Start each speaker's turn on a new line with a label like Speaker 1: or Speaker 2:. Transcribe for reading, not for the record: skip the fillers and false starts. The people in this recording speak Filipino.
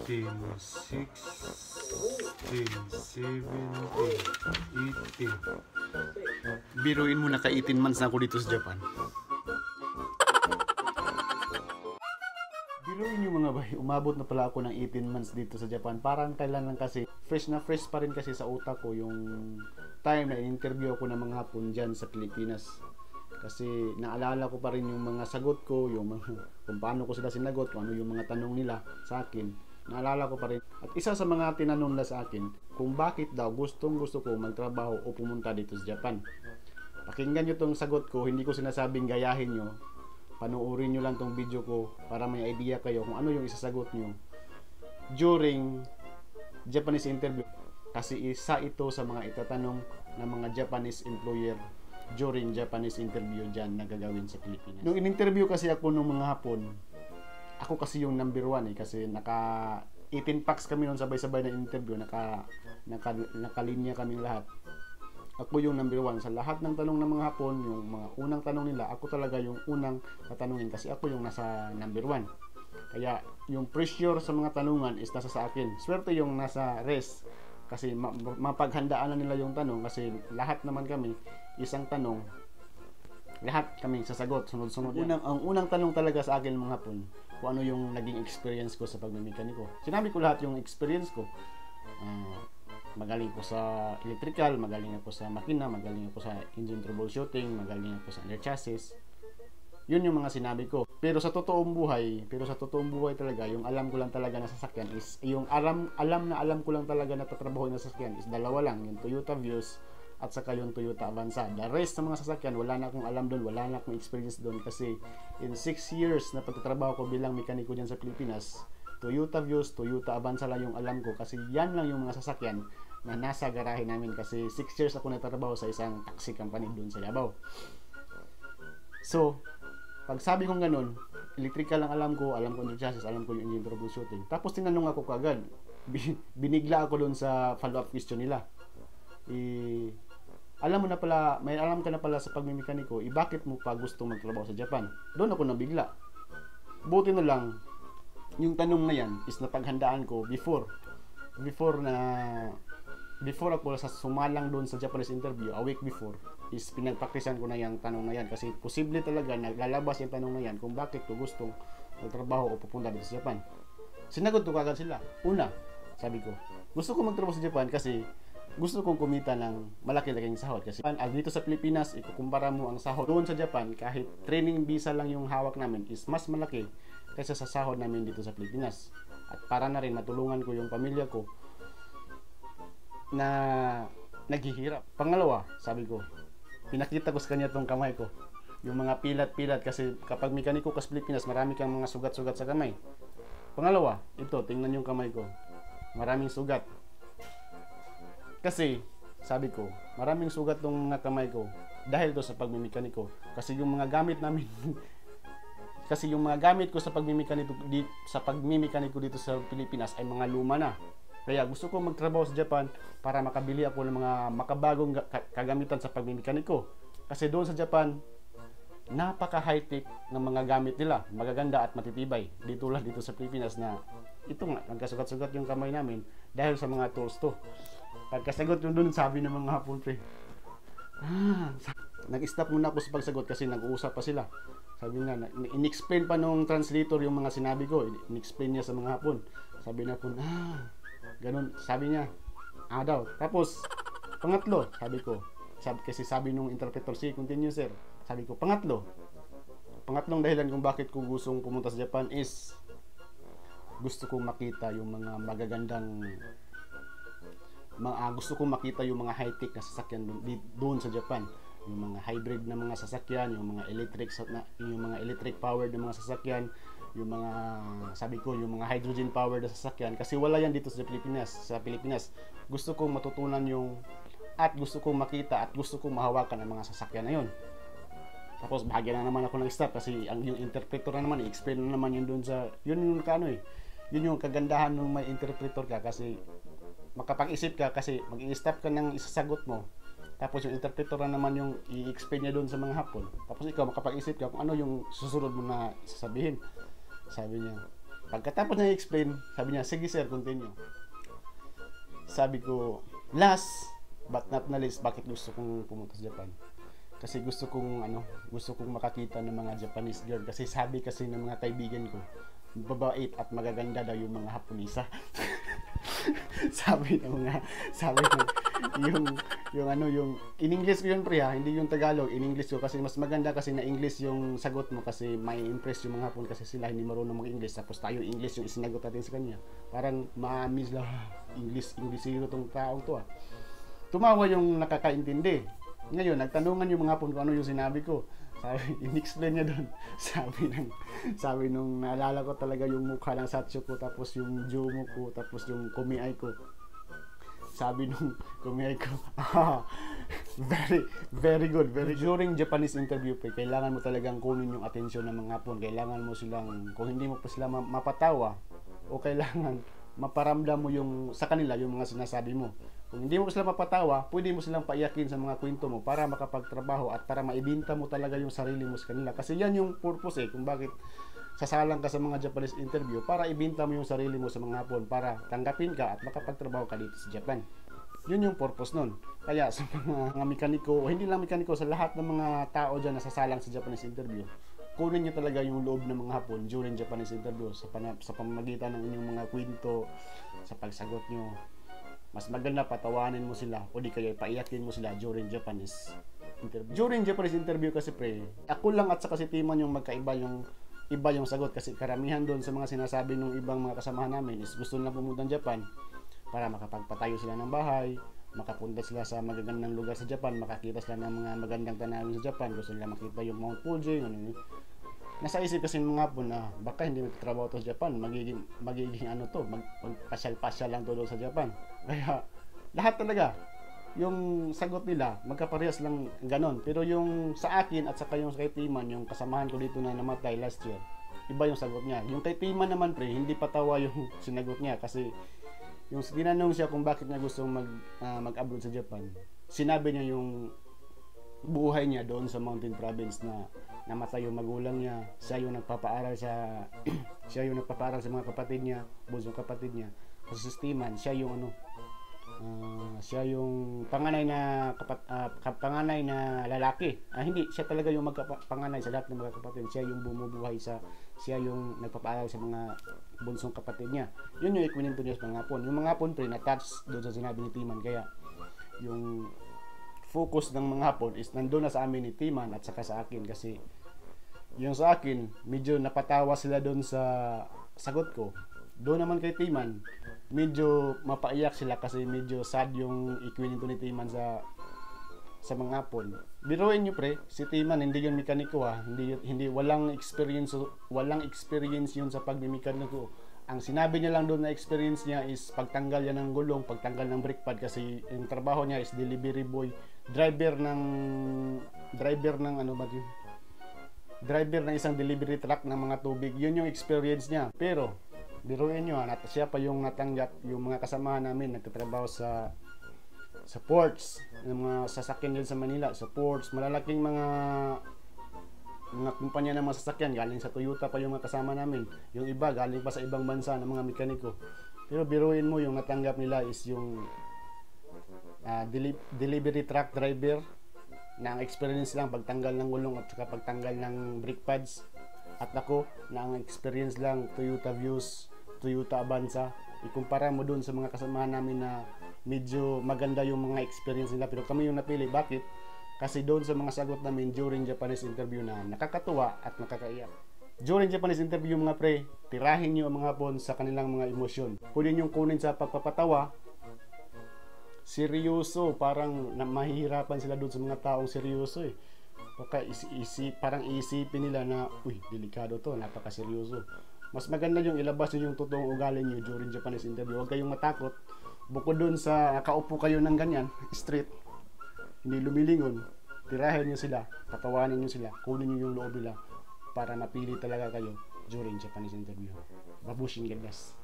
Speaker 1: 18. Biruin mo, naka 18 months na ako dito sa Japan. Biruin yung mga bay, umabot na pala ako ng 18 months dito sa Japan. Parang kailan lang kasi, fresh na fresh pa rin kasi sa utak ko yung time na in-interview ako ng mga Hapon dyan sa Pilipinas. Kasi naalala ko pa rin yung mga sagot ko, yung mga, kung paano ko sila sinagot, kung ano yung mga tanong nila sa akin. Naalala ko pa rin. At isa sa mga tinanong nila sa akin, kung bakit daw gustong gusto ko magtrabaho o pumunta dito sa Japan. Pakinggan nyo tong sagot ko, hindi ko sinasabing gayahin nyo. Panoorin nyo lang tong video ko para may idea kayo kung ano yung isasagot nyo during Japanese interview. Kasi isa ito sa mga itatanong ng mga Japanese employer during Japanese interview dyan na gagawin sa Pilipinas. Nung in-interview kasi ako ng mga Hapon, ako kasi yung number 1 kasi naka 18 packs kami noon, sabay-sabay na interview, nakalinya kaming lahat. Ako yung number 1 sa lahat ng tanong ng mga Hapon, yung mga unang tanong nila, ako talaga yung unang tatanungin kasi ako yung nasa number 1. Kaya yung pressure sa mga tanungan is nasa sa akin. Swerte yung nasa rest kasi mapaghandaan na nila yung tanong kasi lahat naman kami isang tanong, lahat kami sasagot sunod-sunod. Ang unang tanong talaga sa akin mga Hapon, kung ano yung naging experience ko sa pagmemekaniko. Sinabi ko lahat yung experience ko. Magaling ko sa electrical, magaling ako sa makina, magaling ako sa engine troubleshooting, magaling ako sa air chassis. Yun yung mga sinabi ko. Pero sa totoong buhay talaga, yung alam ko lang talaga na sasakyan is, yung alam ko lang talaga na tatrabaho na sasakyan is dalawa lang, yung Toyota Vios at saka yung Toyota Avanza. The rest ng mga sasakyan, wala na akong alam doon, wala na akong experience doon kasi in 6 years na pagtatrabaho ko bilang mekaniko dyan sa Pilipinas, Toyota Vios, Toyota Avanza lang yung alam ko kasi yan lang yung mga sasakyan na nasa garahe namin kasi 6 years ako nagtatrabaho sa isang taxi company doon sa Davao. So, pag sabi kong ganun, electrical lang alam ko yung chassis, alam ko yung engine troubleshooting. Tapos tinanong ako kagad, binigla ako doon sa follow-up question nila. Alam mo na pala, may alam ka na pala sa pagmemekaniko, bakit mo pa gusto magtrabaho sa Japan? Doon ako nabigla. Buti na lang, yung tanong na yan is napaghandaan ko before ako sa sumalang doon sa Japanese interview, a week before, is pinagpraktisan ko na yung tanong na yan kasi posible talaga naglalabas yung tanong na yan kung bakit ko gustong magtrabaho o pupunta dito sa Japan. Sinagot ko kagad sila. Una, sabi ko, gusto ko magtrabaho sa Japan kasi gusto kong kumita ng malaki-laking sahod kasi dito sa Pilipinas, ikukumpara mo ang sahod doon sa Japan, kahit training visa lang yung hawak namin is mas malaki kaysa sa sahod namin dito sa Pilipinas. At para na rin matulungan ko yung pamilya ko na naghihirap. Pangalawa, sabi ko, pinakita ko sa kanya tong kamay ko, yung mga pilat-pilat kasi kapag mekaniko ka sa Pilipinas, marami kang mga sugat-sugat sa kamay. Pangalawa, ito, tingnan yung kamay ko, maraming sugat. Kasi, sabi ko, maraming sugat tong mga kamay ko dahil to sa pagmemekaniko. Kasi yung mga gamit namin kasi yung mga gamit ko sa pagmemekaniko dito sa Pilipinas ay mga luma na. Kaya gusto ko magtrabaho sa Japan para makabili ako ng mga makabagong kagamitan sa pagmemekaniko. Kasi doon sa Japan, napaka-high-tech ng mga gamit nila, magaganda at matitibay. Dito lang dito sa Pilipinas na ito nga, nagkasugat-sugat yung kamay namin dahil sa mga tools to. Pagkasagot yung doon, sabi ng mga Hapon, pre, nag-stop muna ako sa pagsagot kasi nag-uusap pa sila. Sabi nga, in-explain pa nung translator yung mga sinabi ko, in-explain niya sa mga Hapon. Sabi na po, ganun, sabi niya, daw. Tapos, pangatlo, sabi ko, kasi sabi nung interpreter, continue sir. Sabi ko, pangatlong dahilan kung bakit ko gustong pumunta sa Japan is gusto kong makita yung mga magagandang gusto kong makita yung mga high-tech na sasakyan doon sa Japan, yung mga hybrid na mga sasakyan, yung mga electric powered na mga sasakyan, yung mga sabi ko yung mga hydrogen powered na sasakyan kasi wala yan dito sa Pilipinas. Gusto kong matutunan at gusto kong makita at gusto kong mahawakan ang mga sasakyan na yun. Tapos bahagya na naman ako ng stop kasi yung interpreter na naman i-explain na naman yun doon sa yun yung kagandahan ng may interpreter ka kasi makapag-isip ka kasi mag-i-stop ka ng isasagot mo tapos yung interpreter na naman yung i-explain niya doon sa mga Hapon tapos ikaw makapag-isip ka kung ano yung susunod mo na sasabihin. Sabi niya, Pagkatapos niya i-explain, sabi niya, sige sir, continue. Sabi ko, last but not least, bakit gusto kong pumunta sa Japan? Kasi gusto kong makakita ng mga Japanese girl. Kasi sabi kasi ng mga kaibigan ko, babait at magaganda daw yung mga Haponesa. sabi ng yung in English ko yun pre ha, hindi yung Tagalog, in English ko kasi mas maganda kasi na English yung sagot mo kasi may impress yung mga Hapon kasi sila hindi marunong mag-English tapos tayo English yung isinagot natin sa kanya. Parang ma-amaze lang, Englishero tong taong to ah. Tumawa yung nakakaintindi. Ngayon, nagtanungan yung mga Hapon kung ano yung sinabi ko. Sabi, in-explain niya doon. Sabi nung naalala ko talaga yung mukha ng Satcho ko, tapos yung Jomo ko, tapos yung Kumiai ko. Sabi nung Kumiai ko, very, very good. During Japanese interview, kailangan mo talagang kunin yung atensyon ng mga Hapon. Kailangan mo silang, kung hindi mo pa sila mapatawa, o kailangan maparamdam mo yung sa kanila yung mga sinasabi mo. Kung hindi mo sila mapatawa, pwede mo silang paiyakin sa mga kwento mo para makapagtrabaho at para maibinta mo talaga yung sarili mo sa kanila. Kasi yan yung purpose kung bakit sasalang ka sa mga Japanese interview, para ibinta mo yung sarili mo sa mga Hapon, para tanggapin ka at makapagtrabaho ka dito sa Japan. Yun yung purpose nun. Kaya sa mga mekaniko, o hindi lang mekaniko, sa lahat ng mga tao dyan na sasalang sa Japanese interview, kunin nyo talaga yung loob ng mga Hapon during Japanese interview sa pamamagitan ng inyong mga kwento, sa pagsagot nyo. Mas maganda patawanin mo sila o di kaya paiyakin mo sila during Japanese interview. During Japanese interview kasi pre, ako lang at saka si Timon yung magkaiba yung sagot kasi karamihan doon sa mga sinasabi ng ibang mga kasamahan namin is gusto nila pumunta ng Japan para makapagpatayo sila ng bahay, makapunta sila sa magagandang lugar sa Japan, makakita sila ng mga magandang tanawin sa Japan, gusto nila makita yung Mount Fuji, nasa isip kasi ng mga Hapon na baka hindi magtatrabaho to sa Japan, magiging magpasyal-pasyal lang to doon sa Japan. Kaya lahat talaga yung sagot nila magkaparehas lang ganon. Pero yung sa akin at saka yung kay Timan, yung kasamahan ko dito na namatay last year, iba yung sagot niya. Yung kay Timan naman pre, hindi patawa yung sinagot niya kasi yung tinanong siya kung bakit niya gusto mag-abroad sa Japan, sinabi niya yung buhay niya doon sa Mountain Province na namatay yung magulang niya, siya yung nagpapaaral sa mga kapatid niya, bunsong kapatid niya. Kasi si Timan, siya yung siya yung panganay na lalaki. Hindi, siya talaga yung panganay sa lahat ng mga kapatid. Siya yung bumubuhay siya yung nagpapaaral sa mga bunsong kapatid niya. Yun yung ikwento niya sa mga Hapon. Yung mga Hapon pre, na-touch doon sa sinabi ni Timan. Kaya yung focus ng mga Hapon is nandun na sa amin ni Timan at saka sa akin kasi yung sa akin, medyo napatawa sila doon sa sagot ko. Doon naman kay Timan, medyo mapaiyak sila kasi medyo sad yung ikwento ni Timan sa mga Hapon. Biruin nyo pre, si Timan hindi yun mekaniko hindi walang experience yun sa pagmimekaniko. Ang sinabi niya lang doon na experience niya is pagtanggal yan ng gulong, pagtanggal ng brake pad kasi yung trabaho niya is delivery boy, driver ng isang delivery truck ng mga tubig. Yun yung experience niya. Pero biruin nyo siya pa yung natanggap yung mga kasamahan namin nagtatrabaho sa ports ng mga sasakyan din sa Manila, sa ports, malalaking mga kumpanya ng mga sasakyan, galing sa Toyota pa yung mga kasama namin, yung iba galing pa sa ibang bansa ng mga mekaniko. Pero biruin mo yung natanggap nila is yung delivery truck driver na ang experience lang pagtanggal ng gulong at saka pagtanggal ng brake pads, at ako na ang experience lang Toyota Vios, Toyota Avanza. Ikumpara mo dun sa mga kasamahan namin na medyo maganda yung mga experience nila pero kami yung napili. Bakit? Kasi doon sa mga sagot namin during Japanese interview na nakakatuwa at nakakaiyak. During Japanese interview mga pre, tirahin nyo ang mga Hapon sa kanilang mga emosyon. Pwede nyo kunin sa pagpapatawa, seryoso, parang mahihirapan sila doon sa mga taong seryoso Baka parang iisipin nila na, uy, delikado to, napakaseryoso. Mas maganda yung ilabas nyo yung totoong ugali nyo during Japanese interview. Huwag kayong matakot. Bukod dun sa kaupo kayo ng ganyan, straight, hindi lumilingon, tirahin nyo sila, patawanin nyo sila, kunin nyo yung loob nila para mapili talaga kayo during Japanese interview. Babushin, God bless.